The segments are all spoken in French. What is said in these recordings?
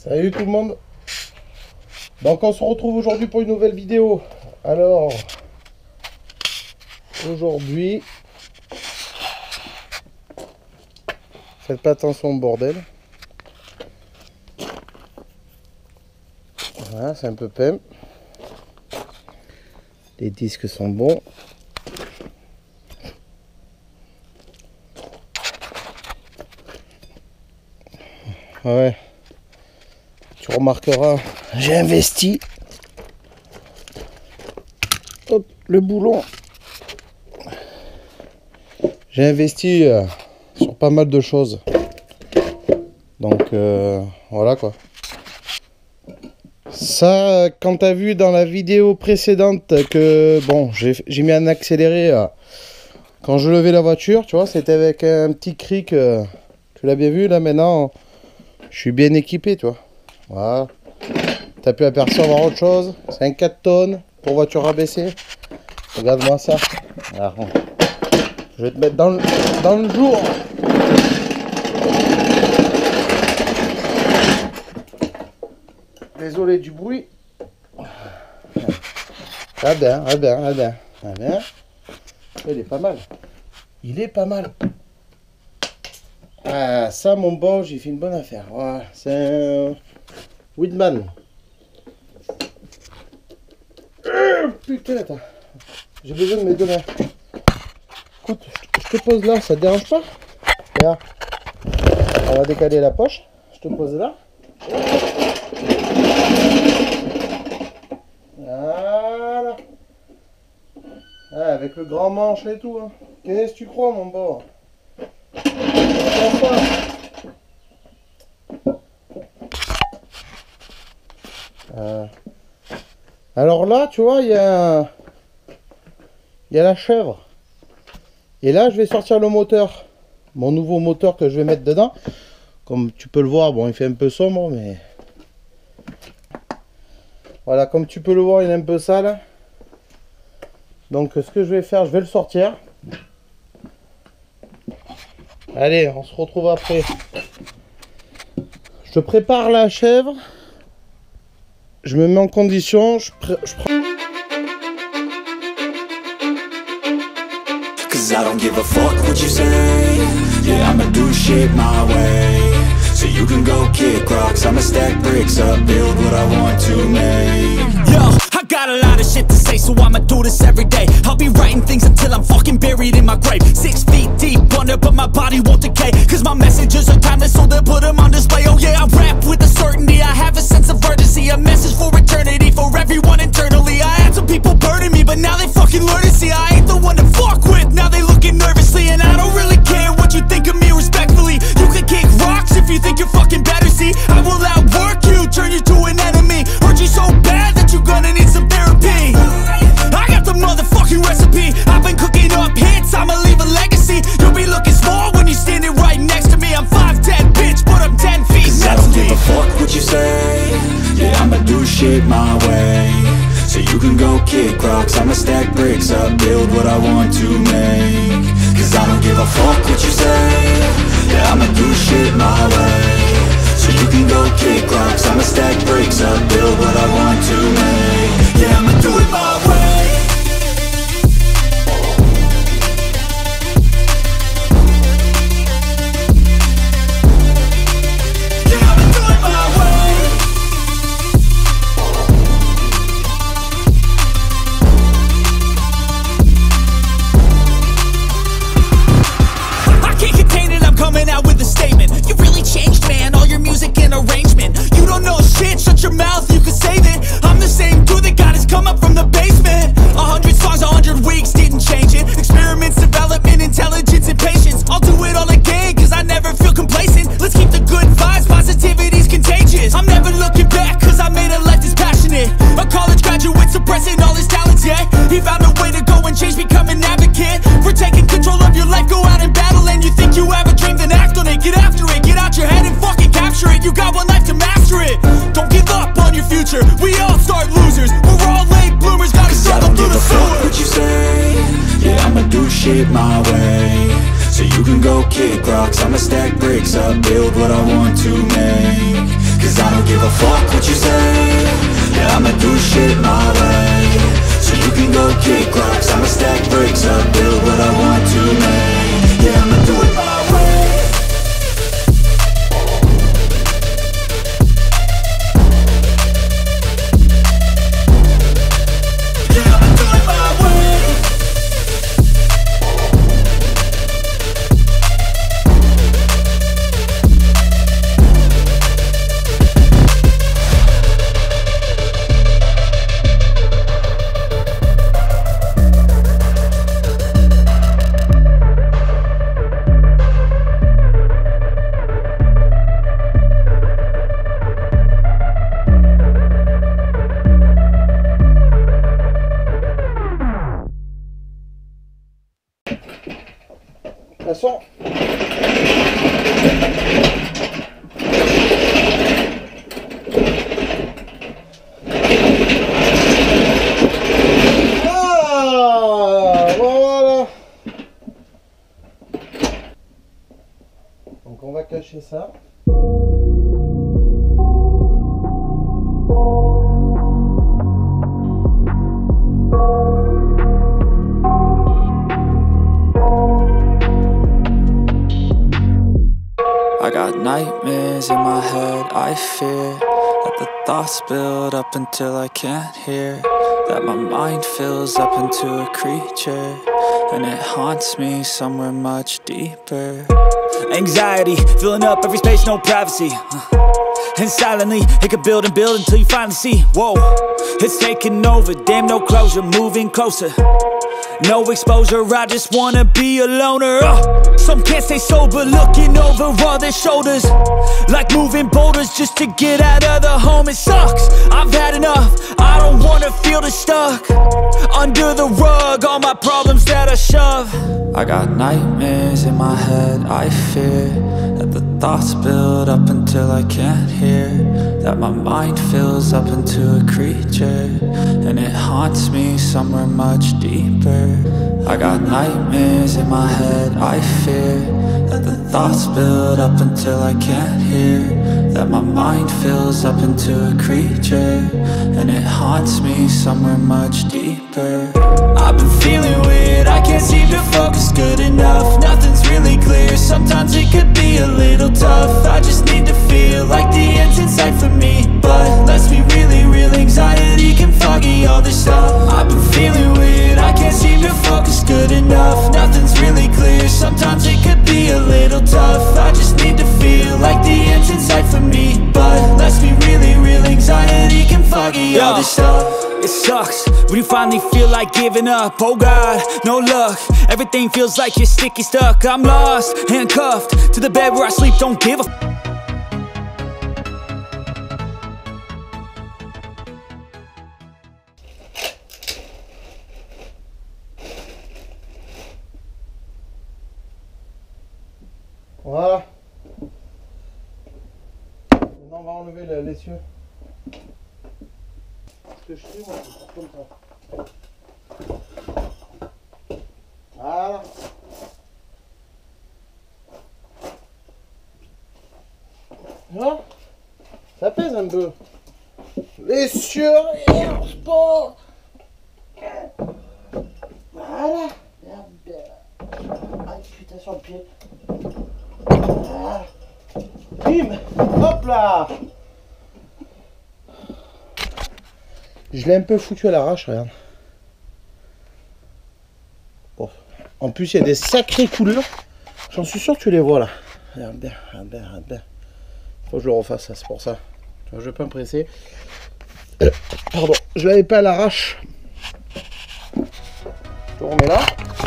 Salut tout le monde. Donc on se retrouve aujourd'hui pour une nouvelle vidéo. Alors aujourd'hui, faites pas attention au bordel. Voilà, c'est un peu peint. Les disques sont bons. Ouais. Tu remarqueras, j'ai investi. Hop, le boulon. J'ai investi sur pas mal de choses. Donc voilà quoi. Ça, quand tu as vu dans la vidéo précédente que bon, j'ai mis un accéléré quand je levais la voiture, tu vois, c'était avec un petit cric. Tu l'as bien vu là maintenant. Je suis bien équipé, tu vois. Voilà. Tu as pu apercevoir autre chose. C'est un 4 tonnes pour voiture rabaissée. Regarde-moi ça. Alors, je vais te mettre dans le jour. Désolé du bruit. Ah bien. Il est pas mal. Il est pas mal. Ah, ça, mon beau, j'ai fait une bonne affaire. Voilà, c'est un Whitman. Putain, attends. J'ai besoin de mes deux mains. Écoute, je te pose là, ça te dérange pas? Regarde. On va décaler la poche. Je te pose là. Voilà. Ah, avec le grand manche et tout. Hein. Qu'est-ce que tu crois, mon beau? Alors là, tu vois, il y a la chèvre. Et là, je vais sortir le moteur. Mon nouveau moteur que je vais mettre dedans. Comme tu peux le voir, bon, il fait un peu sombre, mais... Voilà, comme tu peux le voir, il est un peu sale. Donc, ce que je vais faire, je vais le sortir. Allez, on se retrouve après. Je prépare la chèvre. Je me mets en condition. Je prends... Cause I don't give a fuck what you say. Yeah, I'ma do shit my way. So you can go kick rocks, I'ma stack bricks up, build what I want to make. Yo, I got a lot of shit to say, so I'ma do this every day. I'll be writing things until I'm fucking buried in my grave. 6 feet deep under, but my body won't decay. Cause my messages are timeless, so they'll put them on display. Oh yeah, I rap with a certainty, I have a sense of urgency. A message for eternity, for everyone internally. I had some people burning me, but now they fucking learn to see I ain't the one to fuck with. Now they looking nervously, and I don't really care what you think of me respectfully. You can kick rocks if you think you're fucking better, see. I will outwork you, turn you to an enemy. Hurt you so bad that you're gonna need some therapy. I got the motherfucking recipe. I've been cooking up hits, I'ma leave a legacy. You'll be looking small when you're standing right next to me. I'm 5'10", bitch, but I'm 10 feet. Cause I don't give a fuck what you say. Yeah, I'ma do shit my way. So you can go kick rocks, I'ma stack bricks up, build what I want to make. Cause I don't give a fuck what you say. Yeah, I'ma do shit my way. So you can go kick rocks, I'ma stack bricks up, build what I want to make. Yeah, I'ma do it my way. Your mouth, you can save it. I'm the same dude that got his come up from the basement. 100 songs, 100 weeks, didn't change it. Experiments, development, intelligence, and patience. I'll do it all again, cause I never feel complacent. Let's keep the good vibes, positivity's contagious. I'm never looking back, cause I made a life that's passionate. A college graduate suppressing all his talents, yeah. He found a way to go and change, become an advocate. For taking control of your life, go out and battle. And you think you have a dream, then act on it. Get after it, get out your head and fucking capture it. You got one life to master it. Don't give up on your future, we all start losers. We're all late bloomers, gotta struggle through the sewer. I don't give a fuck what you say. Yeah, I'ma do shit my way. So you can go kick rocks, I'ma stack bricks up, build what I want to make. cause I don't give a fuck what you say. Yeah, I'ma do shit my way. So you can go kick rocks, I'ma stack bricks up, build what I want to make. Yeah, I'ma do it my way. Yeah, I'ma do it my way. De toute façon, voilà. Donc on va cacher ça. I got nightmares in my head, I fear that the thoughts build up until I can't hear, that my mind fills up into a creature, and it haunts me somewhere much deeper. Anxiety, filling up every space, no privacy. And silently, it could build and build until you finally see, whoa, it's taking over, damn no closure, moving closer. No exposure, I just wanna be a loner. Some can't stay sober, looking over all their shoulders, like moving boulders just to get out of the home. It sucks, I've had enough, I don't wanna feel the stuck under the rug, all my problems that I shove. I got nightmares in my head, I fear that the thoughts build up until I can't hear, that my mind fills up into a creature, and it haunts me somewhere much deeper. I got nightmares in my head, I fear that the thoughts build up until I can't hear, that my mind fills up into a creature, and it haunts me somewhere much deeper. I've been feeling weird, I can't seem to focus good enough, nothing's really clear, sometimes it could be a little tough. I just need to feel like the end's in sight for me, but let's be really real, anxiety can foggy all this stuff. I've been feeling weird, I can't seem to focus good enough, nothing's really clear, sometimes it could be a little tough. I just need to feel like the end's in sight for me, but let's be really real, anxiety can foggy all this stuff. It sucks when you finally feel like giving up. Oh God, no luck, everything feels like you're sticky stuck. I'm lost, handcuffed to the bed where I sleep, don't give a Voilà. Maintenant on va enlever l'essieu. Ce que je fais moi, c'est comme ça. Voilà. Voilà. Ça pèse un peu. L'essieu et en sport. Voilà. Aïe putain sur le pied. Voilà. Bim. Hop là. Je l'ai un peu foutu à l'arrache, regarde. Bon. En plus, il y a des sacrées couleurs. J'en suis sûr que tu les vois là. Regarde bien, regarde bien, regarde bien. Faut que je le refasse, c'est pour ça. Je vais pas me presser. Pardon, je l'avais pas à l'arrache. Je te remets là.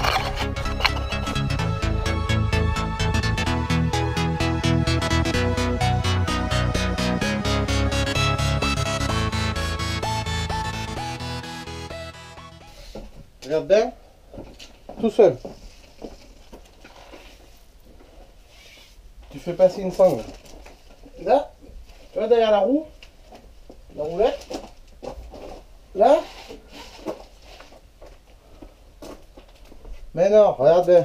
Regarde bien, tout seul. Tu fais passer une sangle. Là, tu vois derrière la roue, la roulette. Là. Mais non, regarde bien.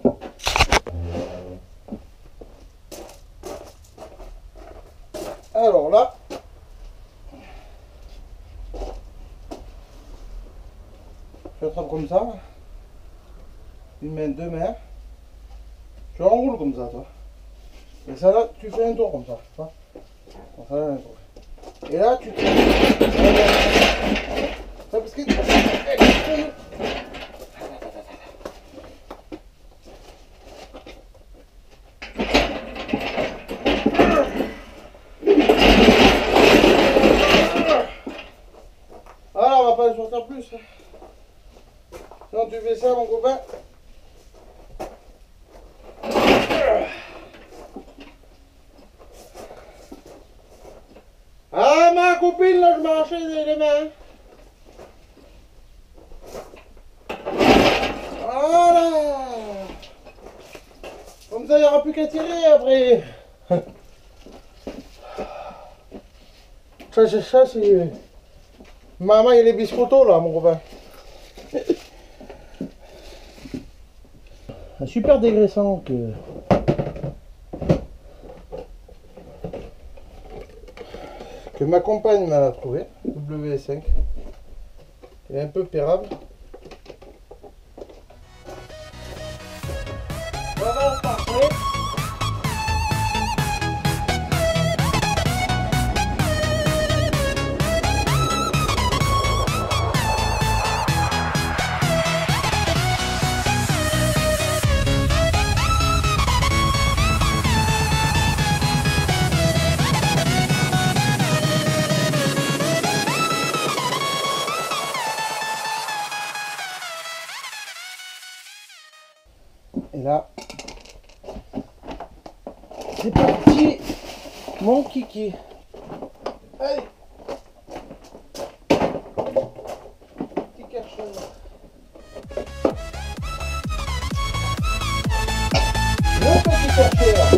Alors. Tu attrapes comme ça. Une main, deux mains. Tu enroules comme ça, toi. Et ça là, tu fais un tour comme ça. Tu vois. Comme ça, un tour. Et là, tu te... Ça, parce que... Voilà, on va pas le sortir plus. Sinon, tu fais ça, mon copain. Ah, ma copine, là, je m'arrachais les mains. Voilà. Comme ça, il n'y aura plus qu'à tirer après. Ça, c'est... Maman, il y a les biscottos, là, mon copain. Un super dégraissant que ma compagne m'a trouvé, W5. Il est un peu pérable. Voilà, parfait. Et là, c'est parti, mon kiki. Allez. Petit cachot. Le petit cachot.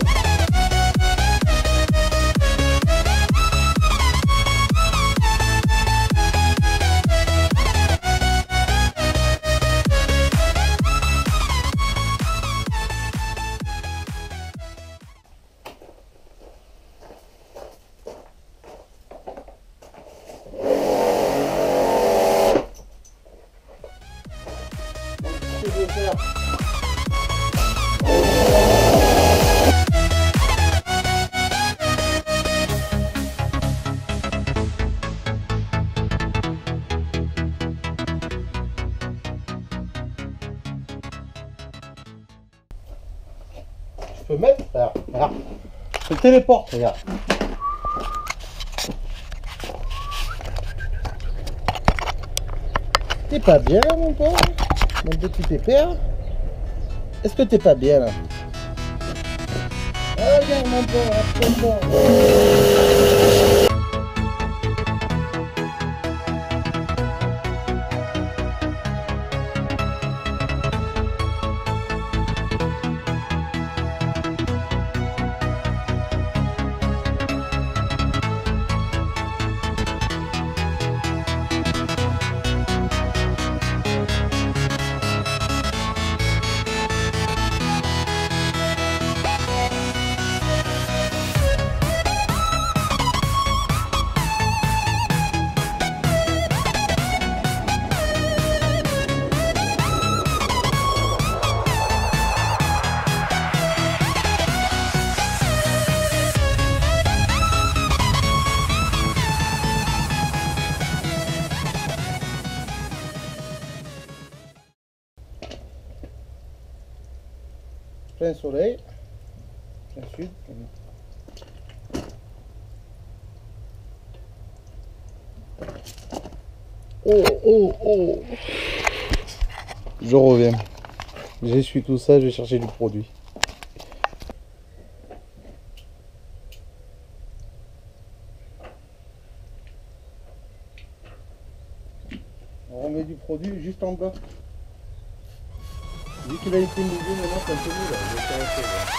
Je peux mettre, regarde, je téléporte, regarde. T'es pas bien, mon pauvre, mon petit pépère? Est-ce que t'es pas bien là? Ah, regarde mon pauvre, attention. Plein soleil, plein sud. Oh. Je reviens. J'essuie tout ça, je vais chercher du produit. On remet du produit juste en bas. Vu qu'il a été mouillé, maintenant c'est un peu mou là. Je vais faire un peu, là.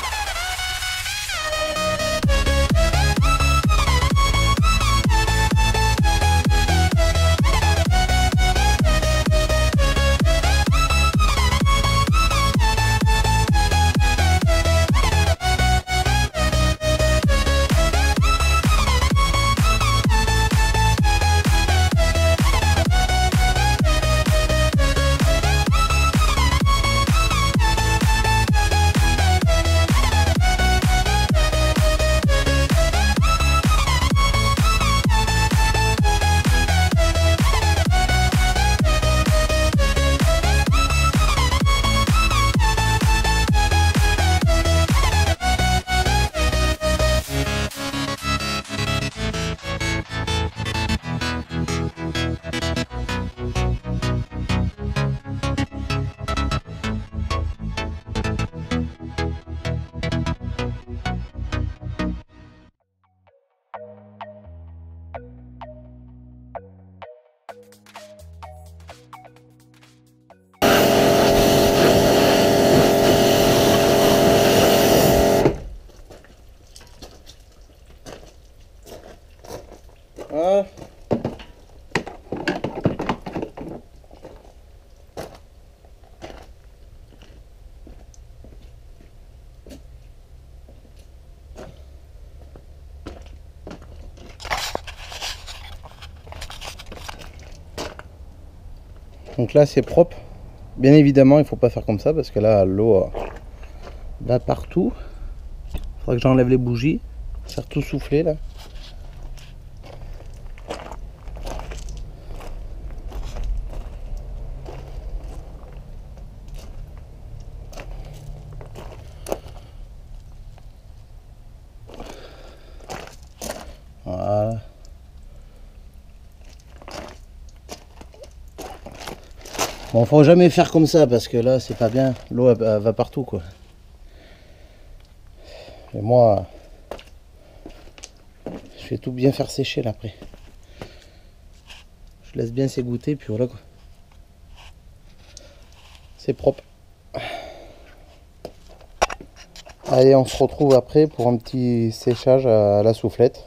Donc là c'est propre. Bien évidemment il faut pas faire comme ça parce que là l'eau va partout. Il faudra que j'enlève les bougies. Ça a tout soufflé là. Voilà. Bon, faut jamais faire comme ça parce que là c'est pas bien. L'eau elle va partout quoi. Et moi, je vais tout bien faire sécher là après. Je laisse bien s'égoutter puis voilà quoi. C'est propre. Allez, on se retrouve après pour un petit séchage à la soufflette.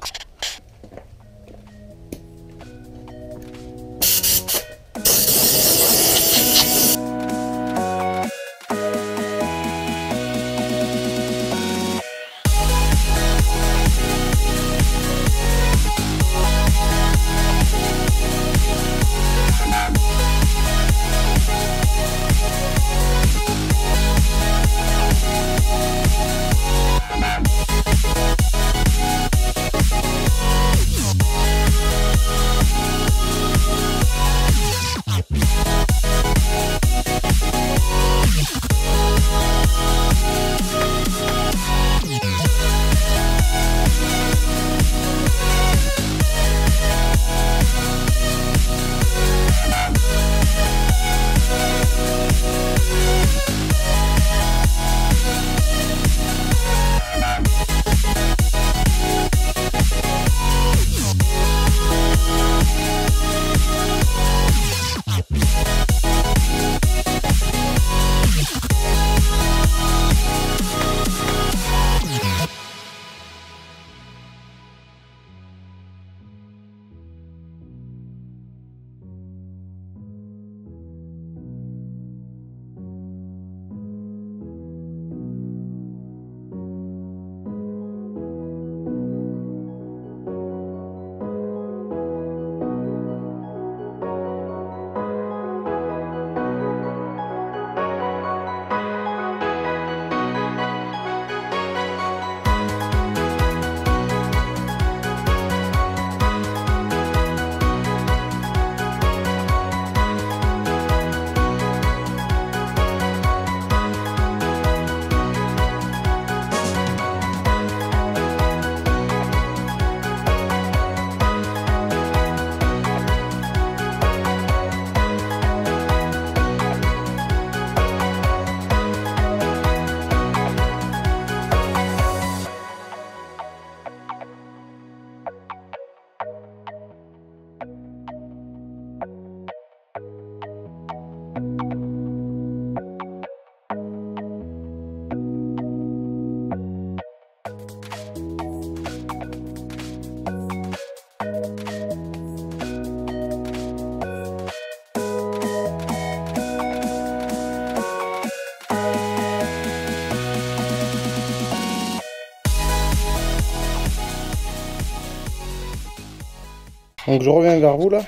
Donc je reviens vers vous là.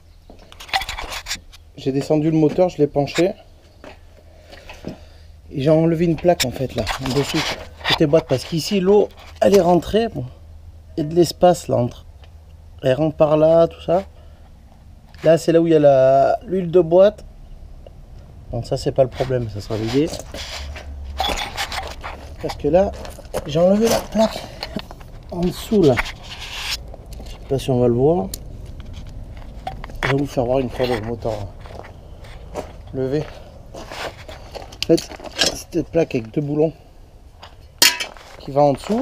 J'ai descendu le moteur, je l'ai penché. Et j'ai enlevé une plaque en fait là, en dessous, côté boîte, parce qu'ici l'eau elle est rentrée. Bon, il y a de l'espace là entre. Elle rentre par là, tout ça. Là c'est là où il y a l'huile de boîte. Bon ça c'est pas le problème, ça sera vidé. Parce que là, j'ai enlevé la plaque en dessous là. Je sais pas si on va le voir. Je vais vous faire voir une fois le moteur levé. En fait, cette plaque avec deux boulons qui va en dessous.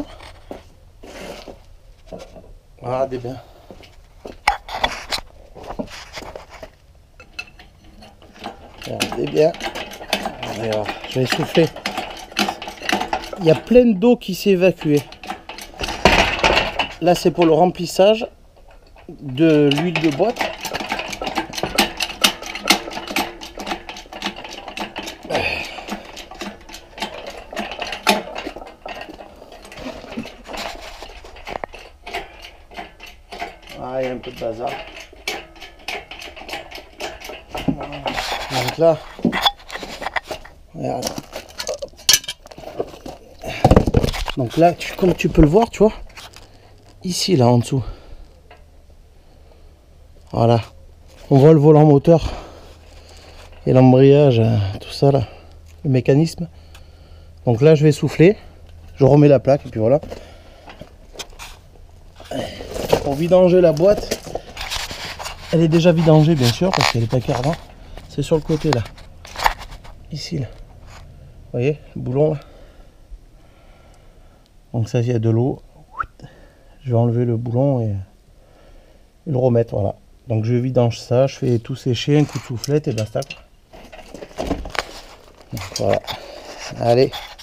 Regardez bien. Regardez bien. Je vais souffler. Il y a plein d'eau qui s'est évacuée. Là, c'est pour le remplissage de l'huile de boîte. Ah, il y a un peu de bazar. Voilà. Donc là, regarde. Donc là, comme tu peux le voir, tu vois, ici, là, en dessous. Voilà. On voit le volant moteur et l'embrayage, tout ça, là, le mécanisme. Donc là, je vais souffler. Je remets la plaque et puis voilà. Pour vidanger la boîte, elle est déjà vidangée, bien sûr, parce qu'elle n'est pas cardant. C'est sur le côté, là. Ici, là. Vous voyez, le boulon, là. Donc ça, il y a de l'eau. Je vais enlever le boulon et le remettre, voilà. Donc je vidange ça, je fais tout sécher, un coup de soufflette et basta. Donc, voilà. Allez.